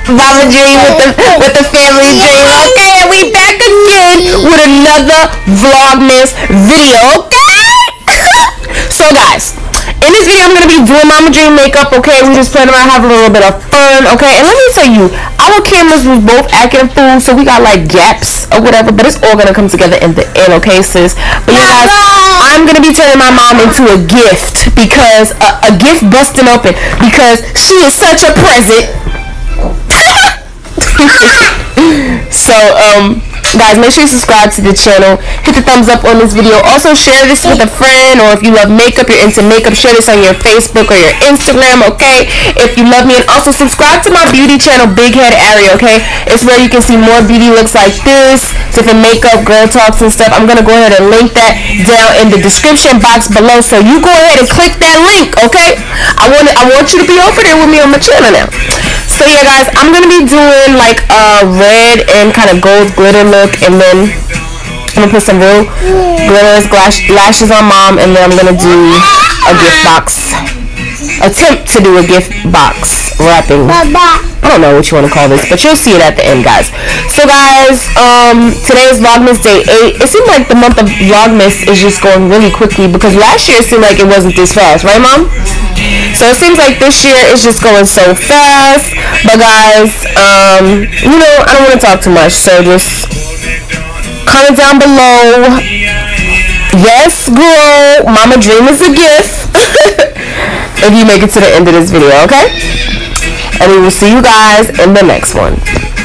Mama Dream with the family dream. Okay, and we back again with another Vlogmas video. Okay. So guys, in this video I'm gonna be doing Mama Dream makeup. Okay, we just planning on having a little bit of fun. Okay, and let me tell you, our cameras was both acting fool, so we got like gaps or whatever, but it's all gonna come together in the end. Okay, sis. But yeah, guys, I'm gonna be turning my mom into a gift because a gift busting open because she is such a present. So guys, make sure you subscribe to the channel, hit the thumbs up on this video, also share this with a friend, or if you love makeup, you're into makeup, share this on your Facebook or your Instagram. Okay, if you love me, and also subscribe to my beauty channel, Big Head Ari. Okay, it's where you can see more beauty looks like this, different makeup, girl talks and stuff. I'm gonna go ahead and link that down in the description box below, so you go ahead and click that link. Okay, I want you to be over there with me on my channel now. So yeah, guys, I'm gonna be doing like a red and kind of gold glitter look, and then I'm gonna put some real glitters, lashes on mom, and then I'm gonna do a gift box. Attempt to do a gift box wrapping. I don't know what you want to call this, but you'll see it at the end, guys. So guys, today is Vlogmas Day 8. It seemed like the month of Vlogmas is just going really quickly because last year it seemed like it wasn't this fast, right, Mom? So it seems like this year is just going so fast. But guys, you know, I don't want to talk too much, so just comment down below. Yes, girl, Mama Dream is a gift. If you make it to the end of this video, okay? And we will see you guys in the next one.